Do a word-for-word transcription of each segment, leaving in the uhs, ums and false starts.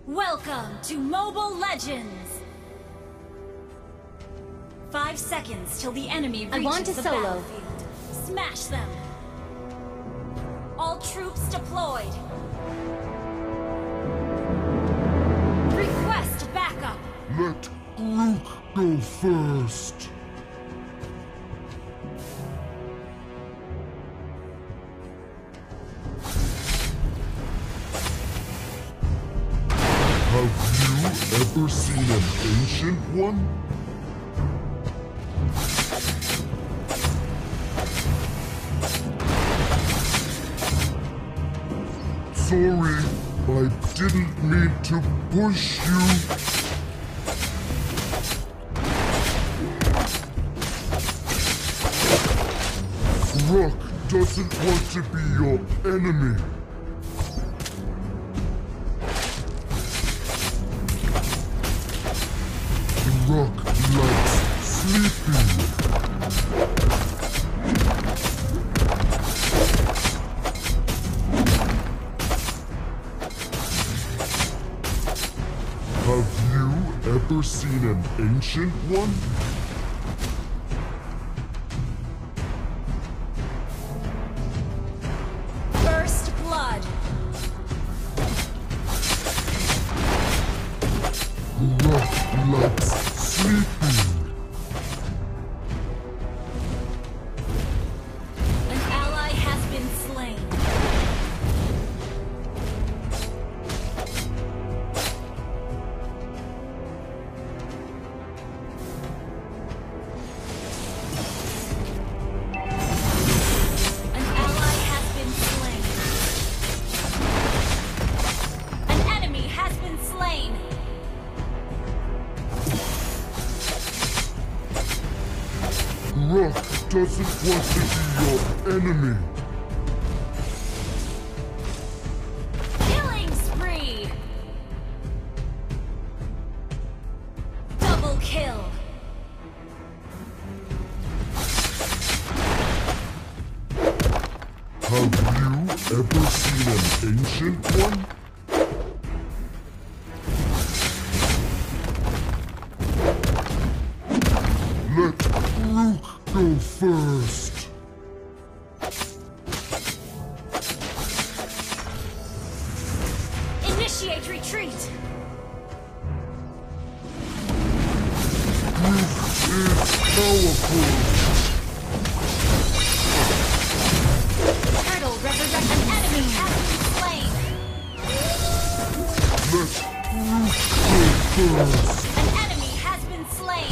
Welcome to Mobile Legends! Five seconds till the enemy reaches I want to the solo. battlefield. Smash them! All troops deployed! Request backup! Let Grook go first. Have you ever seen an ancient one? Sorry, I didn't mean to push you. Rock doesn't want to be your enemy. Rock likes sleeping. Have you ever seen an ancient one? First blood! Rock likes sleeping. An ally has been slain. An ally has been slain. An enemy has been slain. Rock doesn't want to be your enemy. Killing spree! Double kill! Have you ever seen an ancient one? Let Grook go first. Initiate retreat! Grook is powerful. Turtle resurrect an enemy has been slain! Let Grook go first. An enemy has been slain!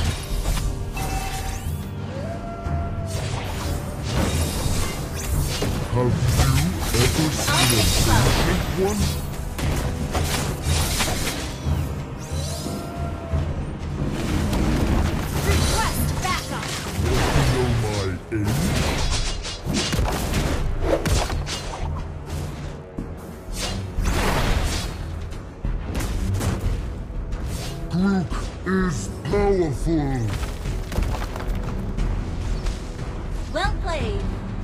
Have you ever seen an ancient one? Request backup! Know my age? Grook is powerful. Well played!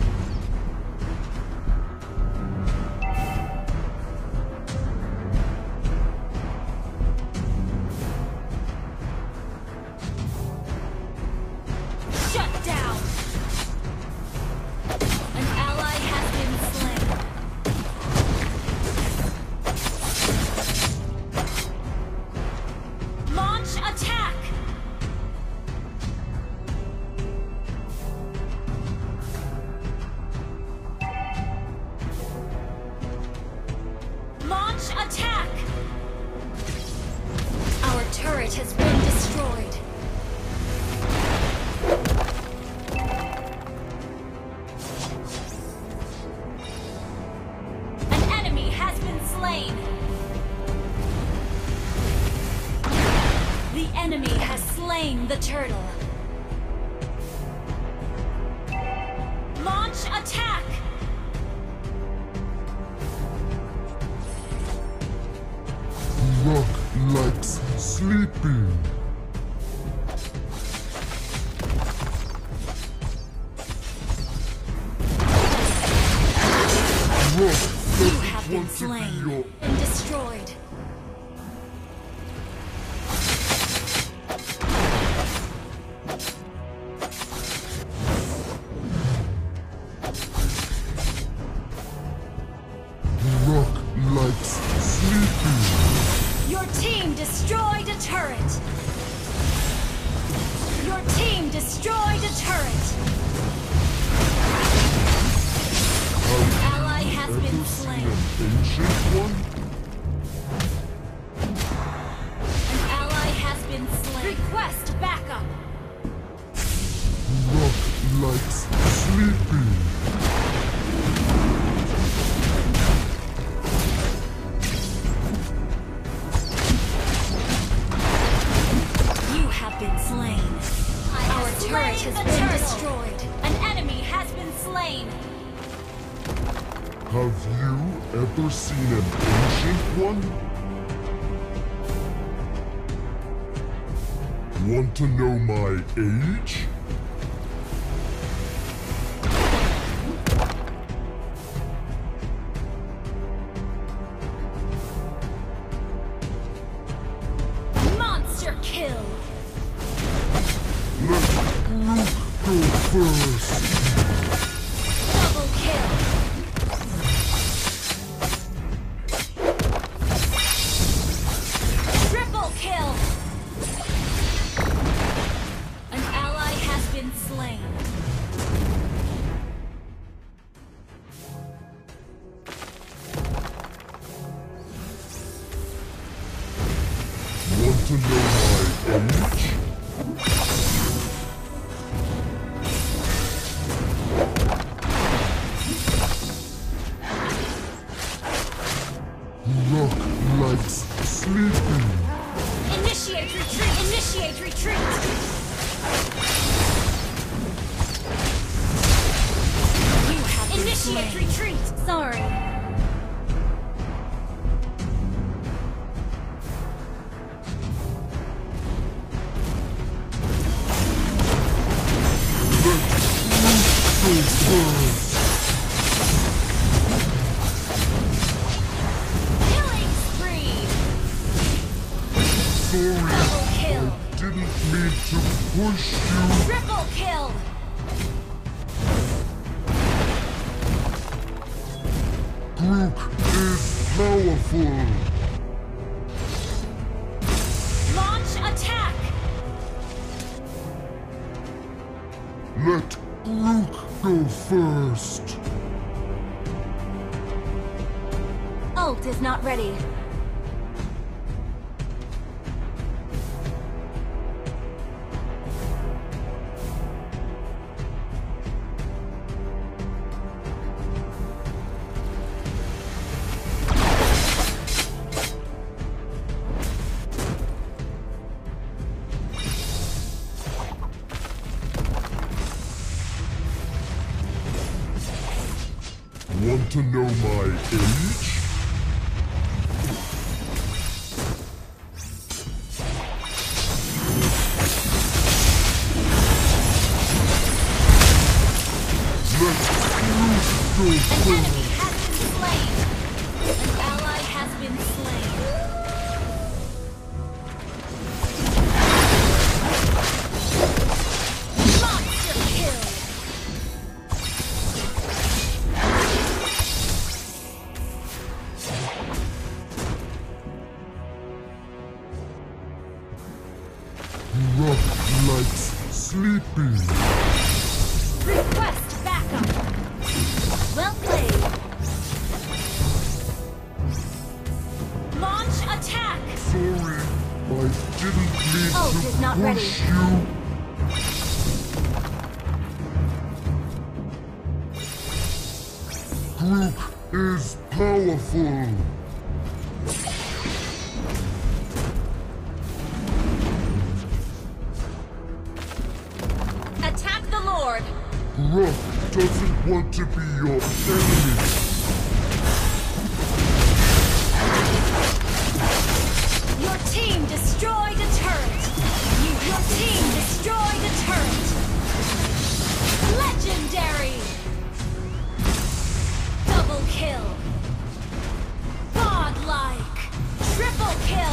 Shut down! An ally has been slain. Launch attack! Launch attack! Our turret has been destroyed. An enemy has been slain. The enemy has slain the turtle. Launch attack! Rock likes sleeping. Rock You doesn't have been want to be slain your and destroyed. team destroyed a turret! Your team destroyed a turret! An ally has been slain. Ancient one? An ally has been slain. Request backup! Rock likes sleeping. You have been slain. Our turret has been destroyed. An enemy has been slain. Have you ever seen an ancient one? Want to know my age? Monster kill! Let Groot go first. Double kill! Triple kill! An ally has been slain. Want to know my age? Rock likes sleeping. Initiate retreat! Initiate retreat! You have been Initiate slain. Retreat! Sorry. Go first. Killing spree! Sorry, Double kill! I didn't mean to push you. Triple kill! Groot is powerful. Launch attack! Let Groot go first. Ult is not ready. Want to know my age? Let Groot go An first. enemy has been slain. An ally has been slain. Monster kill! Rock likes sleeping. Request backup! Well played. Launch attack! Sorry, I didn't mean Ult to is not push ready. you. Groot is powerful. Attack the Lord! Rock doesn't want to be your enemy. Your team destroyed a turret! You, your team destroyed a turret! Legendary! Double kill! Godlike! Triple kill!